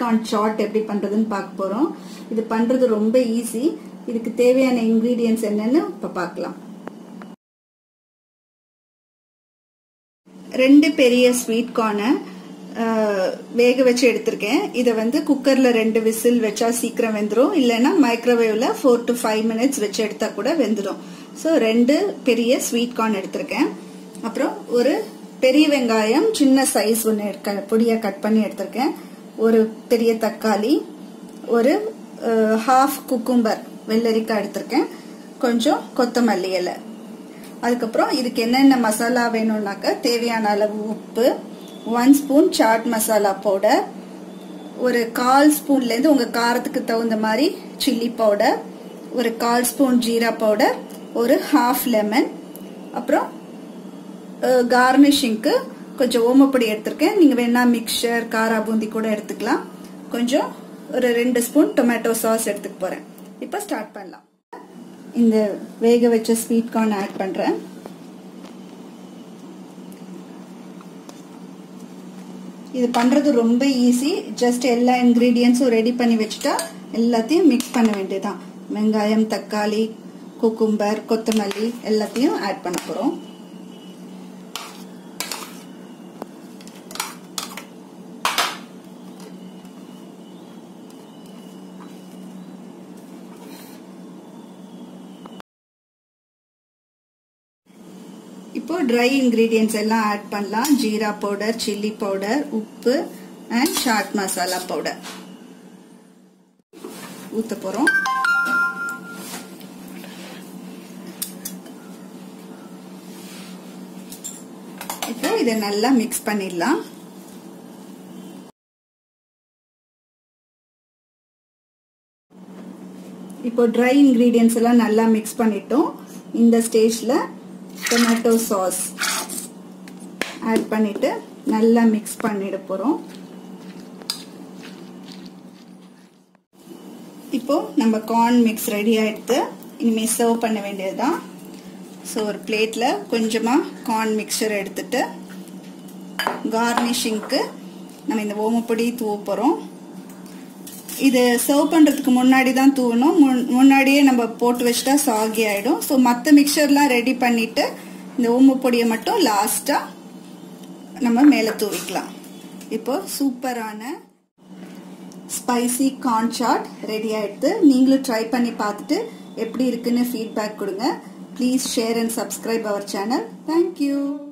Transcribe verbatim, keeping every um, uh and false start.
Corn chat எப்படி பண்றதுன்னு பார்க்க போறோம். இது பண்றது ரொம்ப ஈஸி. இதுக்கு தேவையான இன்கிரீடியன்ட்ஸ் என்னன்னு இப்ப பார்க்கலாம். ரெண்டு பெரிய ஸ்வீட் கார்னை வேக வச்சு எடுத்திருக்கேன். இதை வந்து குக்கர்ல ரெண்டு விசில் வச்சா சீக்கிரம் வெந்துடும், இல்லைன்னா மைக்ரோவேவ்ல ஃபோர் டு ஃபைவ் மினிட்ஸ் வச்சு எடுத்தா கூட வெந்துடும். ஸோ ரெண்டு பெரிய ஸ்வீட் கார்ன் எடுத்திருக்கேன். அப்புறம் ஒரு பெரிய வெங்காயம் சின்ன சைஸ் ஒன்று பொடியா கட் பண்ணி எடுத்திருக்கேன். ஒரு பெரிய தக்காளி, ஒரு ஹாஃப் குக்கும்பர் வெள்ளரிக்காய் எடுத்திருக்கேன், கொஞ்சம் கொத்தமல்லி இலை. அதுக்கப்புறம் இதுக்கு என்னென்ன மசாலா வேணும்னாக்க தேவையான அளவு உப்பு, one spoon chaat masala powder, ஒரு கால் ஸ்பூன்ல இருந்து உங்க காரத்துக்கு தகுந்த மாதிரி சில்லி பவுடர், ஒரு கால் ஸ்பூன் ஜீரா பவுடர், ஒரு ஹாஃப் லெமன், அப்புறம் கார்னிஷிங்க்கு கொஞ்சம் ஓமப்பொடி எடுத்திருக்கேன். நீங்க வேணா மிக்சர் காரா பூந்தி கூட எடுத்துக்கலாம். கொஞ்சம் ஒரு ரெண்டு ஸ்பூன் டொமேட்டோ சாஸ் எடுத்துக்க போறேன். இப்ப ஸ்டார்ட் பண்ணலாம். இந்த வேக வச்ச ஸ்வீட் கார்ன் ஆட் பண்றேன். இது பண்றது ரொம்ப ஈஸி. ஜஸ்ட் எல்லா இன்கிரீடியன்ஸும் ரெடி பண்ணி வச்சுட்டா எல்லாத்தையும் மிக்ஸ் பண்ண வேண்டியதுதான். வெங்காயம், தக்காளி, குக்கும்பர், கொத்தமல்லி எல்லாத்தையும் ஆட் பண்ண போறோம். இப்போ ட்ரை இன்கிரீடியன்ட்ஸ் எல்லாம் ஆட் பண்ணலாம். ஜீரா பவுடர், சில்லி பவுடர், உப்பு அண்ட் சாட் மசாலா பவுடர் ஊத்த போறோம். இப்போ இதை நல்லா மிக்ஸ் பண்ணிடலாம். இப்போ ட்ரை இன்கிரீடியன்ட்ஸ் எல்லாம் நல்லா மிக்ஸ் பண்ணிட்டோம். இந்த ஸ்டேஜ்ல டொமேட்டோ சாஸ் ஆட் பண்ணிட்டு நல்லா மிக்ஸ் பண்ணிட போறோம். இப்போ நம்ம கார்ன் மிக்ஸ் ரெடி ஆயிடுத்து. இனிமே சர்வ் பண்ண வேண்டியதுதான். ஸோ ஒரு பிளேட்ல கொஞ்சமா கார்ன் மிக்சர் எடுத்துட்டு கார்னிஷிங்க்கு நம்ம இந்த ஓமப்பொடி தூவ போறோம். இது சர்வ் பண்றதுக்கு முன்னாடி தான் தூவணும். முன்னாடியே நம்ம போட்டு வச்சுட்டா சாகி ஆயிடும். ஸோ மற்ற மிக்சர்லாம் ரெடி பண்ணிட்டு இந்த ஓமப்பொடியை மட்டும் லாஸ்டா நம்ம மேல தூவிக்கலாம். இப்போ சூப்பரான ஸ்பைசி கார்ன் சாட் ரெடி ஆயிடுது. நீங்களும் ட்ரை பண்ணி பார்த்துட்டு எப்படி இருக்குன்னு ஃபீட்பேக் கொடுங்க. Please share and subscribe our channel. Thank you.